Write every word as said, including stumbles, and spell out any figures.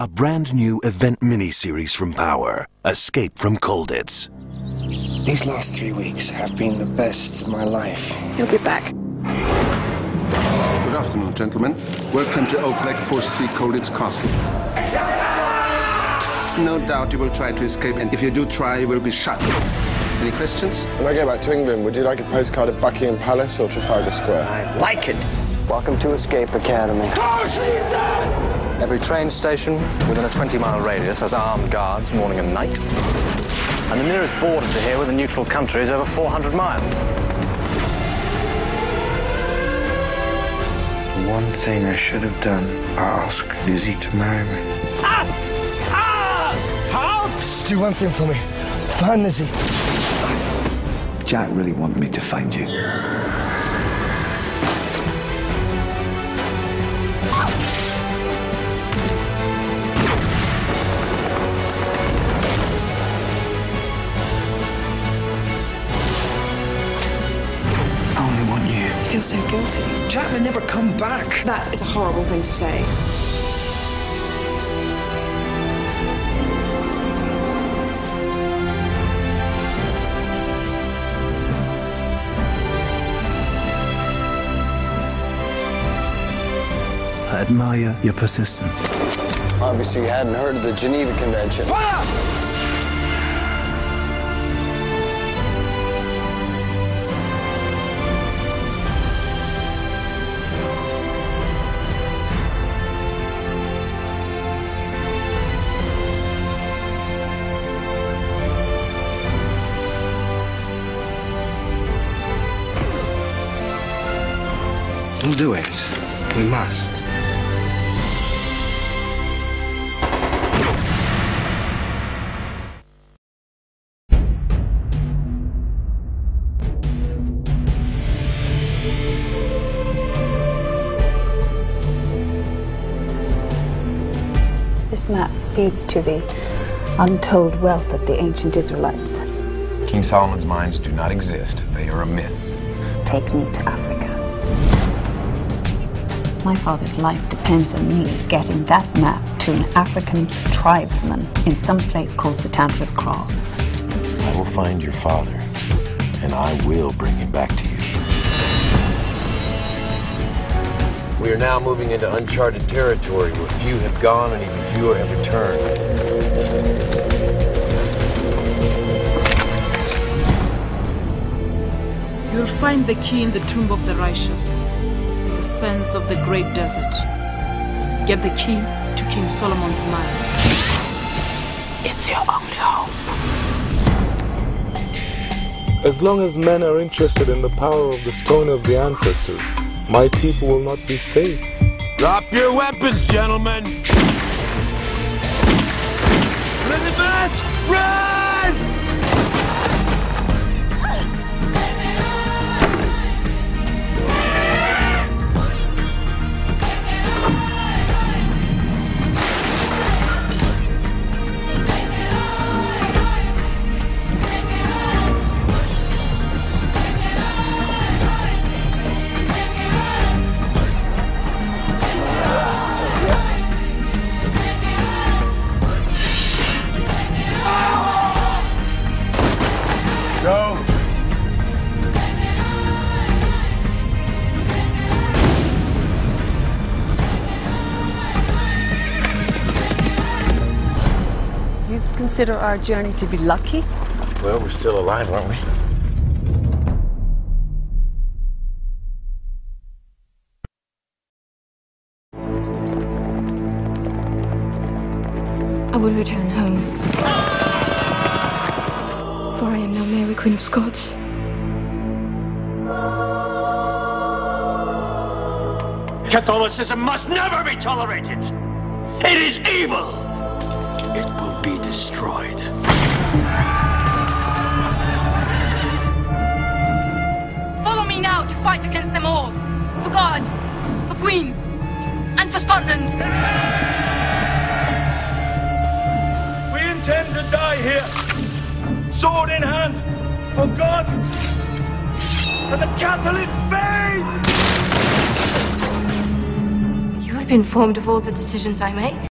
A brand new event miniseries from Power, Escape from Colditz. These last three weeks have been the best of my life. He'll be back. Good afternoon, gentlemen. Welcome to Oflag four C Colditz Castle. No doubt you will try to escape, and if you do try, you will be shot. Any questions? When I go back to England, would you like a postcard of Buckingham Palace or Trafalgar Square? I like it. Welcome to Escape Academy. Every train station within a twenty mile radius has armed guards morning and night. And the nearest border to here with a neutral country is over four hundred miles. One thing I should have done, ask Lizzie to marry me. Ah! Ah! Help! Just do one thing for me. Find Lizzie. Jack really wanted me to find you. I only want you. I feel so guilty. Jack may never come back. That is a horrible thing to say. I admire your persistence. Obviously, you hadn't heard of the Geneva Convention. Fire! We'll do it. We must. This map leads to the untold wealth of the ancient Israelites. King Solomon's mines do not exist. They are a myth. Take me to Africa. My father's life depends on me getting that map to an African tribesman in some place called Satantra's Kraal. I will find your father, and I will bring him back to you. We are now moving into uncharted territory where few have gone and even fewer have returned. You'll find the key in the tomb of the righteous, the sands of the great desert. Get the key to King Solomon's mines. It's your only hope. As long as men are interested in the power of the stone of the ancestors, my people will not be safe. Drop your weapons, gentlemen! Elizabeth, run! Go! You consider our journey to be lucky? Well, we're still alive, aren't we? I will return home. For I am now Mary, Queen of Scots. Catholicism must never be tolerated! It is evil! It will be destroyed. Follow me now to fight against them all. For God, for Queen, and for Scotland. We intend to die here, sword in hand, for God and the Catholic faith! You will be informed of all the decisions I make.